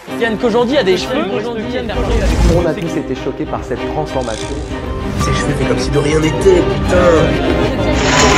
Tiennent qu'aujourd'hui il y a des cheveux, On a tous été choqués par cette transformation. Ses cheveux fait comme si de rien n'était, putain.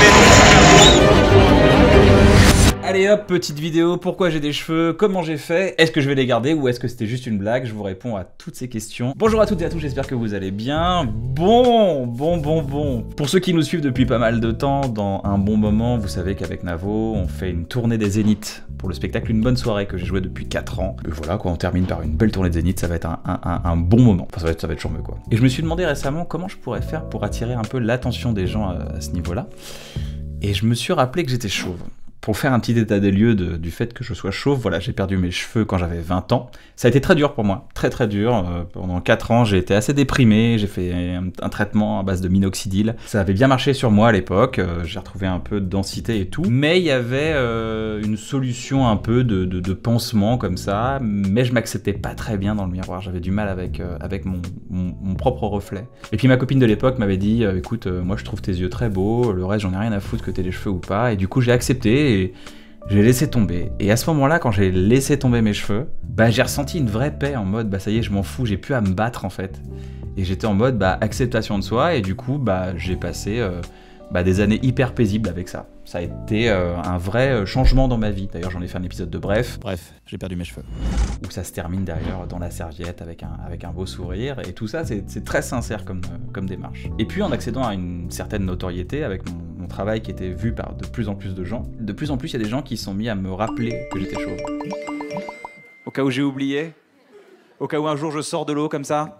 Allez hop, petite vidéo, pourquoi j'ai des cheveux, comment j'ai fait, est-ce que je vais les garder ou est-ce que c'était juste une blague? Je vous réponds à toutes ces questions. Bonjour à toutes et à tous, j'espère que vous allez bien. Bon. Pour ceux qui nous suivent depuis pas mal de temps, dans un bon moment, vous savez qu'avec Navo, on fait une tournée des Zéniths pour le spectacle Une Bonne Soirée que j'ai joué depuis 4 ans. Et voilà, quoi, on termine par une belle tournée de Zénith, ça va être un bon moment. Enfin, ça va être charmeux, quoi. Et je me suis demandé récemment comment je pourrais faire pour attirer un peu l'attention des gens à ce niveau-là. Et je me suis rappelé que j'étais chauve. Pour faire un petit état des lieux du fait que je sois chauve, voilà, j'ai perdu mes cheveux quand j'avais 20 ans. Ça a été très dur pour moi, très dur. Pendant 4 ans, j'ai été assez déprimé, j'ai fait un traitement à base de minoxidil. Ça avait bien marché sur moi à l'époque, j'ai retrouvé un peu de densité et tout. Mais il y avait une solution un peu de pansement comme ça, mais je m'acceptais pas très bien dans le miroir. J'avais du mal avec mon propre reflet. Et puis ma copine de l'époque m'avait dit, écoute, moi je trouve tes yeux très beaux, le reste j'en ai rien à foutre que t'aies les cheveux ou pas. Et du coup j'ai accepté. Et j'ai laissé tomber. Et à ce moment-là, quand j'ai laissé tomber mes cheveux, bah j'ai ressenti une vraie paix en mode bah ça y est, je m'en fous, j'ai plus à me battre en fait. Et j'étais en mode bah acceptation de soi et du coup bah j'ai passé des années hyper paisibles avec ça. Ça a été un vrai changement dans ma vie. D'ailleurs j'en ai fait un épisode de Bref, j'ai perdu mes cheveux. Où ça se termine d'ailleurs dans la serviette avec un beau sourire. Et tout ça c'est très sincère comme démarche. Et puis en accédant à une certaine notoriété avec mon travail qui était vu par de plus en plus de gens, de plus en plus il y a des gens qui sont mis à me rappeler que j'étais chauve. Au cas où j'ai oublié, au cas où un jour je sors de l'eau comme ça.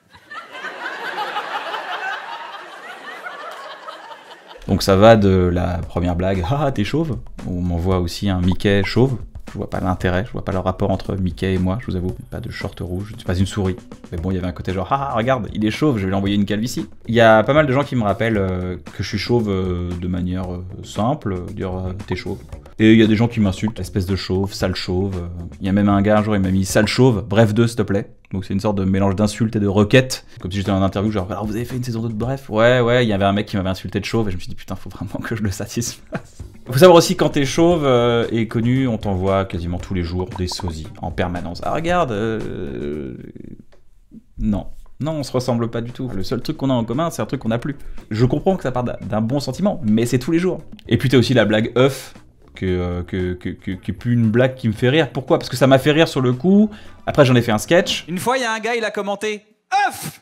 Donc ça va de la première blague, ah t'es chauve, on m'envoie aussi un Mickey chauve. Je vois pas l'intérêt, je vois pas le rapport entre Mickey et moi, je vous avoue. Pas de short rouge, je ne suis pas une souris. Mais bon, il y avait un côté genre, ah regarde, il est chauve, je vais lui envoyer une calvitie. Il y a pas mal de gens qui me rappellent que je suis chauve de manière simple, dire t'es chauve. Et il y a des gens qui m'insultent, espèce de chauve, sale chauve. Il y a même un gars un jour, il m'a mis sale chauve, bref 2 s'il te plaît. Donc c'est une sorte de mélange d'insultes et de requêtes. Comme si j'étais en interview, genre, alors vous avez fait une saison 2 de Bref? Ouais, il y avait un mec qui m'avait insulté de chauve et je me suis dit putain, faut vraiment que je le satisfasse. Faut savoir aussi quand t'es chauve et connu, on t'envoie quasiment tous les jours des sosies en permanence. Ah regarde, non, on se ressemble pas du tout. Le seul truc qu'on a en commun, c'est un truc qu'on a plus. Je comprends que ça part d'un bon sentiment, mais c'est tous les jours. Et puis t'as aussi la blague œuf, qui est plus une blague qui me fait rire. Pourquoi? Parce que ça m'a fait rire sur le coup. Après j'en ai fait un sketch. Une fois il y a un gars, il a commenté œuf.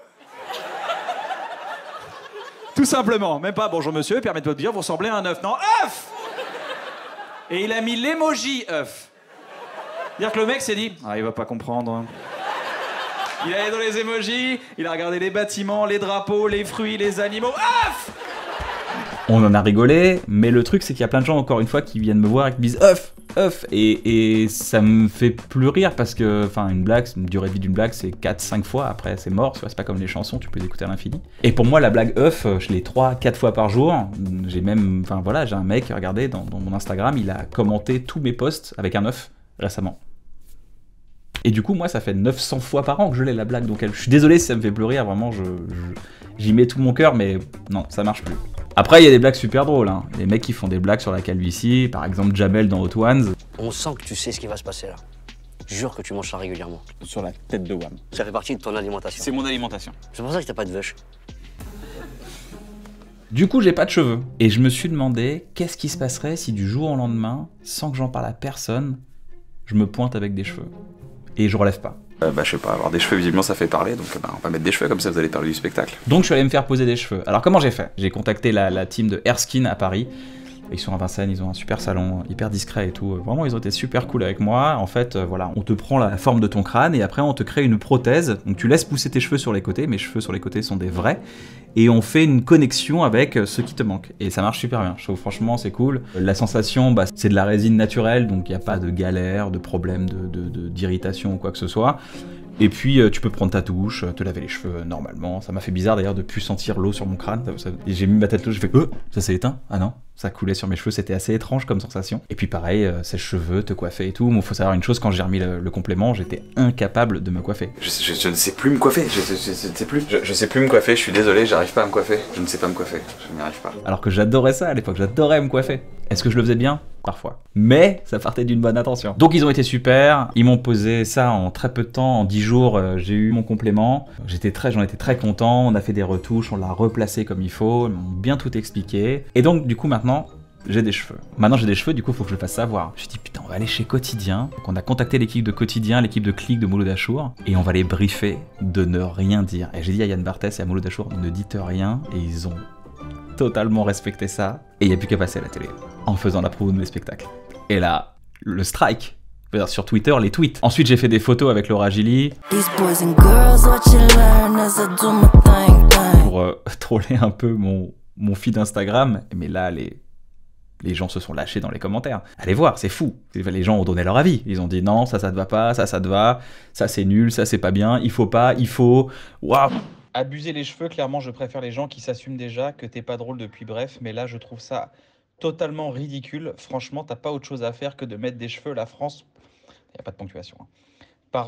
Tout simplement, même pas bonjour monsieur, permettez-moi de dire, vous ressemblez à un œuf. Non, œuf. Et il a mis l'emoji œuf. C'est-à-dire que le mec s'est dit, ah il va pas comprendre. Il est allé dans les emojis, il a regardé les bâtiments, les drapeaux, les fruits, les animaux, œuf. On en a rigolé, mais le truc c'est qu'il y a plein de gens encore une fois qui viennent me voir et qui me disent œuf. Et ça me fait plus rire parce que, enfin, une blague, une durée de vie d'une blague, c'est 4-5 fois, après c'est mort, c'est pas comme les chansons, tu peux les écouter à l'infini. Et pour moi, la blague œuf, je l'ai 3-4 fois par jour. J'ai même, enfin voilà, j'ai un mec, regardez, dans mon Instagram, il a commenté tous mes posts avec un œuf récemment. Et du coup, moi, ça fait 900 fois par an que je l'ai la blague, donc je suis désolé si ça me fait plus rire, vraiment, j'y mets tout mon cœur, mais non, ça marche plus. Après, il y a des blagues super drôles, hein. Les mecs qui font des blagues sur la calvitie, par exemple Jamel dans Hot Ones. On sent que tu sais ce qui va se passer là. Jure que tu manges ça régulièrement. Sur la tête de Wham. Ça fait partie de ton alimentation. C'est mon alimentation. C'est pour ça que t'as pas de vache. Du coup, j'ai pas de cheveux. Et je me suis demandé, qu'est-ce qui se passerait si du jour au lendemain, sans que j'en parle à personne, je me pointe avec des cheveux. Et je relève pas. Je sais pas, avoir des cheveux visiblement ça fait parler, donc on va mettre des cheveux comme ça vous allez parler du spectacle. Donc je suis allé me faire poser des cheveux. Alors comment j'ai fait? J'ai contacté la team de Erskine à Paris. Ils sont à Vincennes, ils ont un super salon, hyper discret et tout. Vraiment, ils ont été super cool avec moi. En fait, voilà, on te prend la forme de ton crâne et après on te crée une prothèse. Donc tu laisses pousser tes cheveux sur les côtés, mes cheveux sur les côtés sont des vrais. Et on fait une connexion avec ce qui te manque. Et ça marche super bien, je trouve franchement c'est cool. La sensation, c'est de la résine naturelle, donc il n'y a pas de galère, de problème d'irritation ou quoi que ce soit. Et puis tu peux prendre ta douche, te laver les cheveux normalement. Ça m'a fait bizarre d'ailleurs de plus sentir l'eau sur mon crâne. Et j'ai mis ma tête là, j'ai fait ça s'est éteint. Ah non, ça coulait sur mes cheveux, c'était assez étrange comme sensation. Et puis pareil, sèche-cheveux, te coiffer et tout. Bon, faut savoir une chose, quand j'ai remis le complément, j'étais incapable de me coiffer. Je ne sais plus me coiffer, je sais plus me coiffer, je suis désolé, j'arrive pas à me coiffer. Je ne sais pas me coiffer, je n'y arrive pas. Alors que j'adorais ça à l'époque, j'adorais me coiffer. Est-ce que je le faisais bien? Parfois. Mais ça partait d'une bonne intention. Donc ils ont été super, ils m'ont posé ça en très peu de temps, en 10 jours, j'ai eu mon complément. J'en étais très content, on a fait des retouches, on l'a replacé comme il faut, ils m'ont bien tout expliqué. Et donc du coup maintenant, j'ai des cheveux. Maintenant j'ai des cheveux, du coup il faut que je le fasse savoir. Je me suis dit putain, on va aller chez Quotidien. Donc on a contacté l'équipe de Quotidien, l'équipe de Click de Mouloud Achour, et on va les briefer de ne rien dire. Et j'ai dit à Yann Barthès et à Mouloud Achour, ne dites rien, et ils ont totalement respecté ça. Et il n'y a plus qu'à passer à la télé, en faisant la promo de mes spectacles. Et là, le strike. Sur Twitter, les tweets. Ensuite, j'ai fait des photos avec Laura Gilly pour troller un peu mon feed Instagram. Mais là, les gens se sont lâchés dans les commentaires. Allez voir, c'est fou. Les gens ont donné leur avis. Ils ont dit non, ça te va pas, ça te va, ça c'est nul, ça c'est pas bien, il faut pas, il faut... Waouh. Abuser les cheveux, clairement, je préfère les gens qui s'assument déjà, que t'es pas drôle depuis bref, mais là, je trouve ça totalement ridicule. Franchement, t'as pas autre chose à faire que de mettre des cheveux. La France, il n'y a pas de ponctuation. Hein.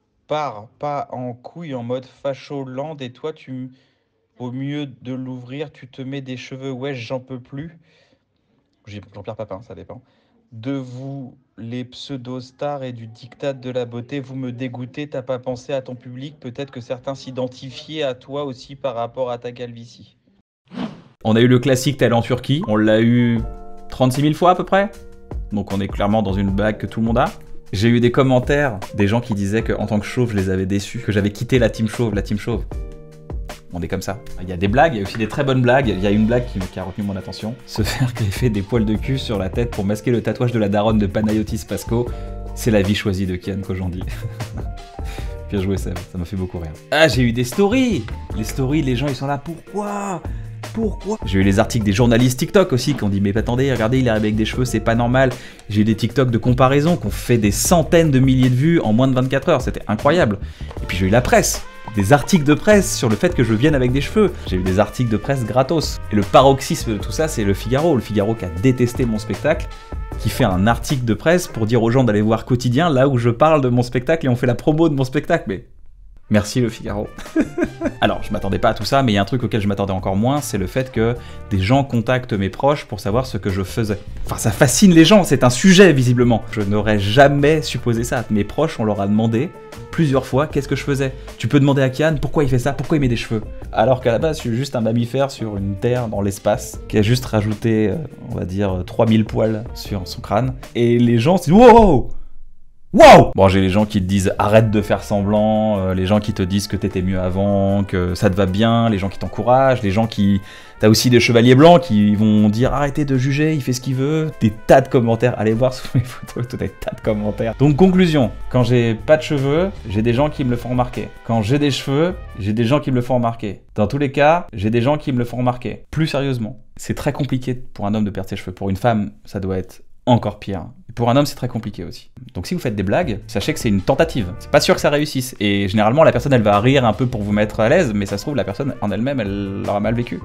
Pas en couille en mode facho-land, et toi, au mieux de l'ouvrir, tu te mets des cheveux, wesh, j'en peux plus. Jean-Pierre Papin, ça dépend. De vous, les pseudo-stars et du diktat de la beauté, vous me dégoûtez, t'as pas pensé à ton public, peut-être que certains s'identifiaient à toi aussi par rapport à ta calvitie. On a eu le classique tel en Turquie, on l'a eu 36 000 fois à peu près, donc on est clairement dans une blague que tout le monde a. J'ai eu des commentaires, des gens qui disaient qu'en tant que chauve, je les avais déçus, que j'avais quitté la team chauve, On est comme ça. Il y a des blagues, il y a aussi des très bonnes blagues. Il y a une blague qui a retenu mon attention. Se faire greffer des poils de cul sur la tête pour masquer le tatouage de la daronne de Panayotis Pasco, c'est la vie choisie de Kian Kojandi. Bien joué Seb, ça m'a fait beaucoup rire. Ah, j'ai eu des stories. Les stories, les gens ils sont là, pourquoi ? J'ai eu les articles des journalistes TikTok aussi qui ont dit mais attendez, regardez, il est arrivé avec des cheveux, c'est pas normal. J'ai eu des TikTok de comparaison qui ont fait des centaines de milliers de vues en moins de 24 heures, c'était incroyable. Et puis j'ai eu la presse. Des articles de presse sur le fait que je vienne avec des cheveux. J'ai eu des articles de presse gratos. Et le paroxysme de tout ça, c'est le Figaro. Le Figaro qui a détesté mon spectacle, qui fait un article de presse pour dire aux gens d'aller voir Quotidien, là où je parle de mon spectacle et on fait la promo de mon spectacle. Mais merci le Figaro. Alors, je m'attendais pas à tout ça, mais il y a un truc auquel je m'attendais encore moins, c'est le fait que des gens contactent mes proches pour savoir ce que je faisais. Enfin, ça fascine les gens, c'est un sujet visiblement. Je n'aurais jamais supposé ça. Mes proches, on leur a demandé plusieurs fois qu'est-ce que je faisais. Tu peux demander à Kian pourquoi il fait ça, pourquoi il met des cheveux. Alors qu'à la base, je suis juste un mammifère sur une terre dans l'espace, qui a juste rajouté, on va dire, 3000 poils sur son crâne. Et les gens se disent wow! Wow! Bon, j'ai les gens qui te disent arrête de faire semblant, les gens qui te disent que t'étais mieux avant, que ça te va bien, les gens qui t'encouragent, les gens qui... T'as aussi des chevaliers blancs qui vont dire arrêtez de juger, il fait ce qu'il veut. Des tas de commentaires, allez voir sous mes photos, des tas de commentaires. Donc conclusion, quand j'ai pas de cheveux, j'ai des gens qui me le font remarquer. Quand j'ai des cheveux, j'ai des gens qui me le font remarquer. Dans tous les cas, j'ai des gens qui me le font remarquer. Plus sérieusement, c'est très compliqué pour un homme de perdre ses cheveux. Pour une femme, ça doit être encore pire. Et pour un homme, c'est très compliqué aussi. Donc si vous faites des blagues, sachez que c'est une tentative. C'est pas sûr que ça réussisse. Et généralement, la personne, elle va rire un peu pour vous mettre à l'aise, mais ça se trouve, la personne en elle-même, elle l'aura mal vécu.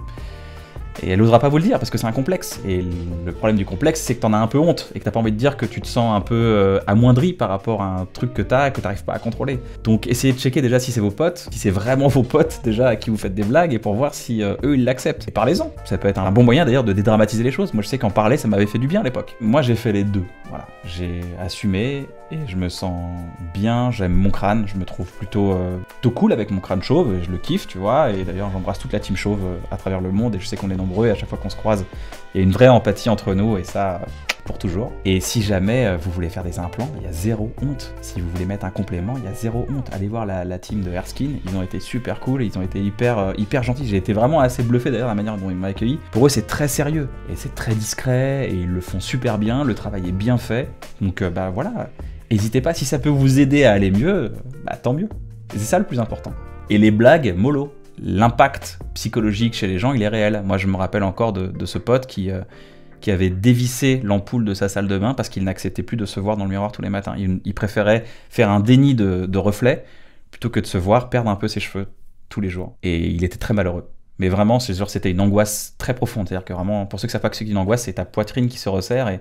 Et elle n'osera pas vous le dire parce que c'est un complexe. Et le problème du complexe, c'est que t'en as un peu honte et que t'as pas envie de dire que tu te sens un peu amoindri par rapport à un truc que t'as et que t'arrives pas à contrôler. Donc essayez de checker déjà si c'est vos potes, si c'est vraiment vos potes déjà à qui vous faites des blagues et pour voir si eux ils l'acceptent. Et parlez-en. Ça peut être un bon moyen d'ailleurs de dédramatiser les choses. Moi je sais qu'en parler ça m'avait fait du bien à l'époque. Moi j'ai fait les deux. Voilà. J'ai assumé et je me sens bien, j'aime mon crâne, je me trouve plutôt cool avec mon crâne chauve et je le kiffe, tu vois. Et d'ailleurs j'embrasse toute la team chauve à travers le monde et je sais qu'on est nombreux et à chaque fois qu'on se croise, il y a une vraie empathie entre nous et ça, pour toujours. Et si jamais vous voulez faire des implants, il y a zéro honte. Si vous voulez mettre un complément, il y a zéro honte. Allez voir la team de Erskine, ils ont été super cool, ils ont été hyper gentils. J'ai été vraiment assez bluffé d'ailleurs la manière dont ils m'ont accueilli. Pour eux c'est très sérieux et c'est très discret et ils le font super bien, le travail est bien fait. Donc bah voilà, n'hésitez pas, si ça peut vous aider à aller mieux, bah tant mieux. Et c'est ça le plus important. Et les blagues, mollo. L'impact psychologique chez les gens, il est réel. Moi, je me rappelle encore de ce pote qui avait dévissé l'ampoule de sa salle de bain parce qu'il n'acceptait plus de se voir dans le miroir tous les matins. Il préférait faire un déni de reflets plutôt que de se voir perdre un peu ses cheveux tous les jours. Et il était très malheureux. Mais vraiment, c'est sûr, c'était une angoisse très profonde. C'est-à-dire que vraiment, pour ceux qui savent pas que c'est une angoisse, c'est ta poitrine qui se resserre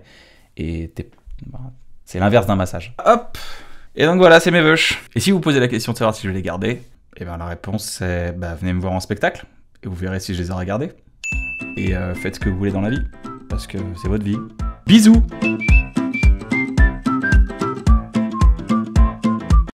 et c'est l'inverse d'un massage. Hop! Et donc voilà, c'est mes veuches. Et si vous posez la question de savoir si je vais les garder, et bien la réponse c'est venez me voir en spectacle et vous verrez si je les ai regardés. Et faites ce que vous voulez dans la vie. parce que c'est votre vie. Bisous.